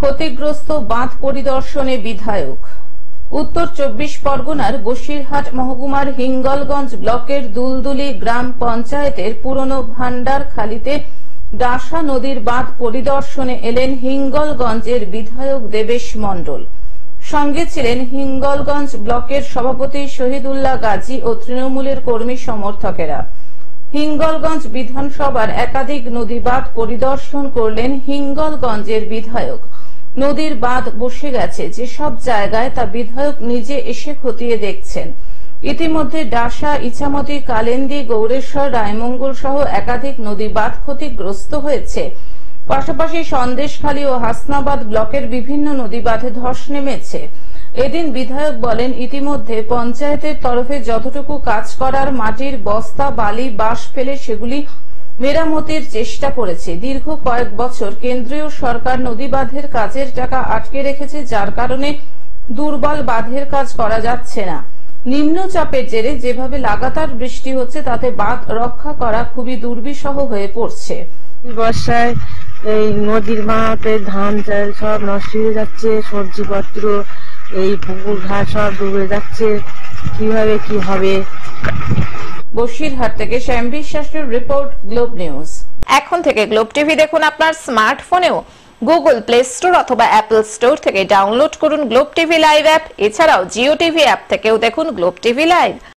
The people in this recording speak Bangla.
ক্ষতিগ্রস্ত বাঁধ পরিদর্শনে বিধায়ক। উত্তর 24 পরগনার বসিরহাট মহকুমার হিঙ্গলগঞ্জ ব্লকের দুলদুলি গ্রাম পঞ্চায়েতের পুরনো ভান্ডারখালীতে ডাসা নদীর বাঁধ পরিদর্শনে এলেন হিঙ্গলগঞ্জের বিধায়ক দেবেশ মণ্ডল। সঙ্গে ছিলেন হিঙ্গলগঞ্জ ব্লকের সভাপতি শহীদুল্লাহ গাজী ও তৃণমূলের কর্মী সমর্থকেরা। হিঙ্গলগঞ্জ বিধানসভার একাধিক নদী বাঁধ পরিদর্শন করলেন হিঙ্গলগঞ্জের বিধায়ক। নদীর বাঁধ বসে গেছে যেসব জায়গায় তা বিধায়ক নিজে এসে খতিয়ে দেখছেন। ইতিমধ্যে ডাসা, ইছামতি, কালেন্দী, গৌরেশ্বর, রায়মঙ্গল সহ একাধিক নদী বাঁধ ক্ষতিগ্রস্ত হয়েছে। পাশাপাশি সন্দেশখালী ও হাসনাবাদ ব্লকের বিভিন্ন নদী বাঁধে ধস নেমেছে। এদিন বিধায়ক বলেন, ইতিমধ্যে পঞ্চায়েতের তরফে যতটুকু কাজ করার মাটির বস্তা, বালি, বাঁশ ফেলে সেগুলি মেরামতির চেষ্টা করেছে। দীর্ঘ কয়েক বছর কেন্দ্রীয় সরকার নদী বাঁধের কাজের টাকা আটকে রেখেছে, যার কারণে দুর্বল বাঁধের কাজ করা যাচ্ছে না। নিম্নচাপের জেরে যেভাবে লাগাতার বৃষ্টি হচ্ছে তাতে বাঁধ রক্ষা করা খুবই দুর্বিষহ হয়ে পড়ছে। বর্ষায় এই নদীর বাঁধে ধান চাল সব নষ্ট হয়ে যাচ্ছে, সবজিপত্র, এই পুকুর ঘাট সব ডুবে যাচ্ছে। কিভাবে কি হবে? বসিরহাট থেকে শ্যাম বিশ্বাসের রিপোর্ট, গ্লোব নিউজ। এখন থেকে গ্লোব টিভি দেখুন আপনার স্মার্টফোনেও। গুগল প্লে স্টোর অথবা অ্যাপল স্টোর থেকে ডাউনলোড করুন গ্লোব টিভি লাইভ অ্যাপ। এছাড়াও জিও টিভি অ্যাপ থেকেও দেখুন গ্লোব টিভি লাইভ।